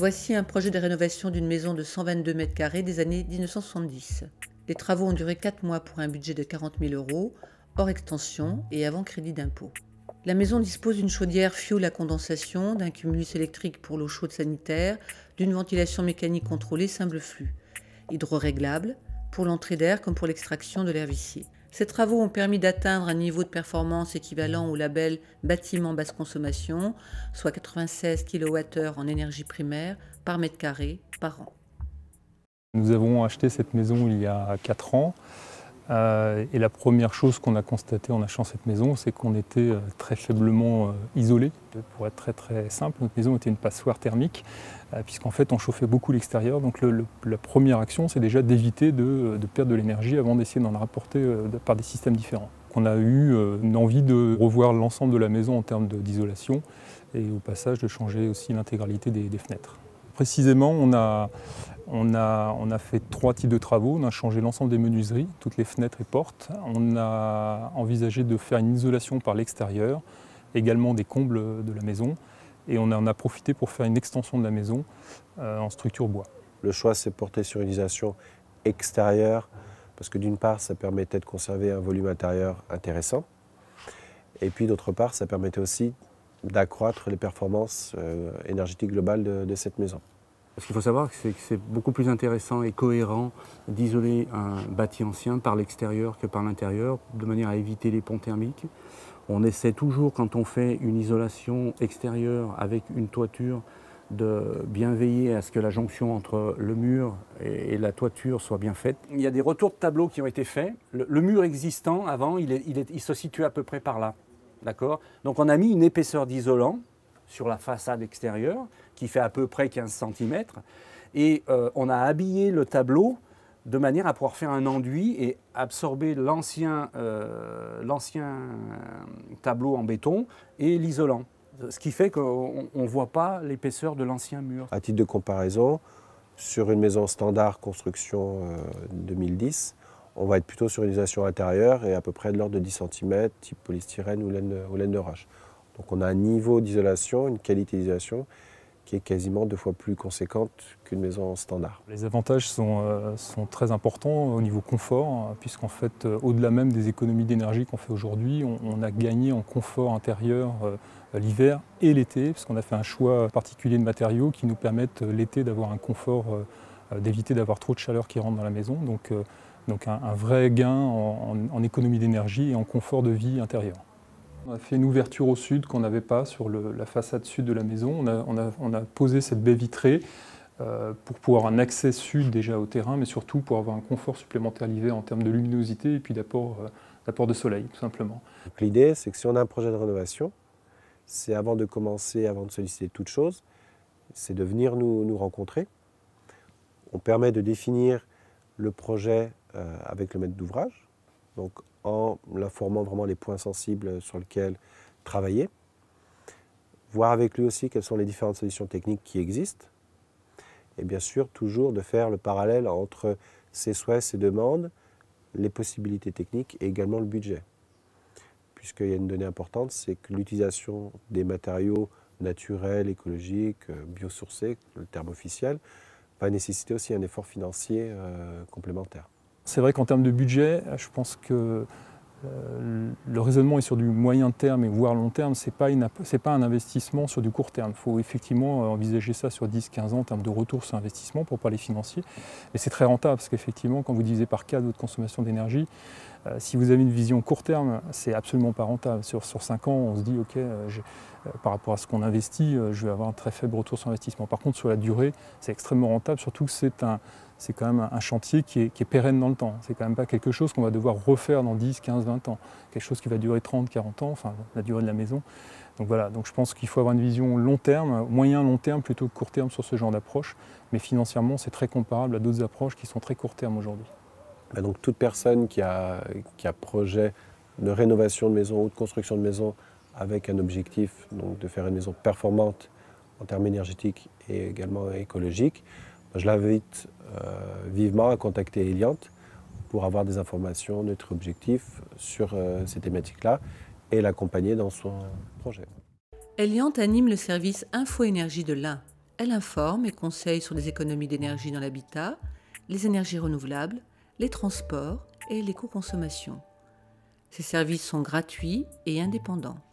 Voici un projet de rénovation d'une maison de 122 mètres carrés des années 1970. Les travaux ont duré 4 mois pour un budget de 40 000 €, hors extension et avant crédit d'impôt. La maison dispose d'une chaudière fioul à condensation, d'un cumulus électrique pour l'eau chaude sanitaire, d'une ventilation mécanique contrôlée simple flux, hydroréglable, pour l'entrée d'air comme pour l'extraction de l'air vicié. Ces travaux ont permis d'atteindre un niveau de performance équivalent au label bâtiment basse consommation, soit 96 kWh en énergie primaire par mètre carré par an. Nous avons acheté cette maison il y a 4 ans et la première chose qu'on a constatée en achetant cette maison, c'est qu'on était très faiblement isolé. Pour être très simple, notre maison était une passoire thermique puisqu'en fait on chauffait beaucoup l'extérieur. Donc la première action, c'est déjà d'éviter de perdre de l'énergie avant d'essayer d'en rapporter par des systèmes différents. On a eu une envie de revoir l'ensemble de la maison en termes d'isolation et au passage de changer aussi l'intégralité des fenêtres. Précisément, on a fait 3 types de travaux. On a changé l'ensemble des menuiseries, toutes les fenêtres et portes. On a envisagé de faire une isolation par l'extérieur, également des combles de la maison. Et on en a profité pour faire une extension de la maison en structure bois. Le choix s'est porté sur une isolation extérieure, parce que d'une part, ça permettait de conserver un volume intérieur intéressant. Et puis d'autre part, ça permettait aussi d'accroître les performances énergétiques globales de cette maison. Ce qu'il faut savoir, c'est que c'est beaucoup plus intéressant et cohérent d'isoler un bâti ancien par l'extérieur que par l'intérieur, de manière à éviter les ponts thermiques. On essaie toujours, quand on fait une isolation extérieure avec une toiture, de bien veiller à ce que la jonction entre le mur et la toiture soit bien faite. Il y a des retours de tableaux qui ont été faits. Le mur existant, avant, il se situe à peu près par là. D'accord ? Donc on a mis une épaisseur d'isolant sur la façade extérieure qui fait à peu près 15 cm et on a habillé le tableau de manière à pouvoir faire un enduit et absorber l'ancien tableau en béton et l'isolant. Ce qui fait qu'on ne voit pas l'épaisseur de l'ancien mur. À titre de comparaison, sur une maison standard construction 2010, on va être plutôt sur une isolation intérieure et à peu près de l'ordre de 10 cm, type polystyrène ou laine de roche. Donc on a un niveau d'isolation, une qualité d'isolation qui est quasiment 2 fois plus conséquente qu'une maison standard. Les avantages sont très importants au niveau confort, puisqu'en fait, au-delà même des économies d'énergie qu'on fait aujourd'hui, on a gagné en confort intérieur l'hiver et l'été, puisqu'on a fait un choix particulier de matériaux qui nous permettent l'été d'avoir un confort, d'éviter d'avoir trop de chaleur qui rentre dans la maison. Donc un vrai gain en économie d'énergie et en confort de vie intérieur. On a fait une ouverture au sud qu'on n'avait pas sur la façade sud de la maison. On a posé cette baie vitrée pour pouvoir un accès sud déjà au terrain, mais surtout pour avoir un confort supplémentaire l'hiver en termes de luminosité et puis d'apport de soleil, tout simplement. L'idée, c'est que si on a un projet de rénovation, c'est avant de commencer, avant de solliciter toute chose, c'est de venir nous rencontrer. On permet de définir le projet avec le maître d'ouvrage, donc en l'informant vraiment les points sensibles sur lesquels travailler, voir avec lui aussi quelles sont les différentes solutions techniques qui existent, et bien sûr toujours de faire le parallèle entre ses souhaits, ses demandes, les possibilités techniques et également le budget. Puisqu'il y a une donnée importante, c'est que l'utilisation des matériaux naturels, écologiques, biosourcés, le terme officiel, va nécessiter aussi un effort financier complémentaire. C'est vrai qu'en termes de budget, je pense que le raisonnement est sur du moyen terme et voire long terme, ce n'est pas un investissement sur du court terme. Il faut effectivement envisager ça sur 10-15 ans en termes de retour sur investissement pour parler financier. Mais c'est très rentable parce qu'effectivement, quand vous divisez par 4 votre consommation d'énergie, si vous avez une vision court terme, c'est absolument pas rentable. Sur 5 ans, on se dit, ok, par rapport à ce qu'on investit, je vais avoir un très faible retour sur investissement. Par contre, sur la durée, c'est extrêmement rentable, surtout que c'est quand même un chantier qui est pérenne dans le temps. C'est quand même pas quelque chose qu'on va devoir refaire dans 10, 15, 20 ans. Quelque chose qui va durer 30, 40 ans, enfin la durée de la maison. Donc voilà, donc je pense qu'il faut avoir une vision long terme, moyen long terme plutôt que court terme sur ce genre d'approche. Mais financièrement, c'est très comparable à d'autres approches qui sont très court terme aujourd'hui. Donc toute personne qui a projet de rénovation de maison ou de construction de maison avec un objectif donc de faire une maison performante en termes énergétiques et également écologiques, je l'invite vivement à contacter Eliant pour avoir des informations, notre objectif sur ces thématiques-là et l'accompagner dans son projet. Eliant anime le service Info Énergie de l'Ain. Elle informe et conseille sur les économies d'énergie dans l'habitat, les énergies renouvelables, les transports et l'éco-consommation. Ces services sont gratuits et indépendants.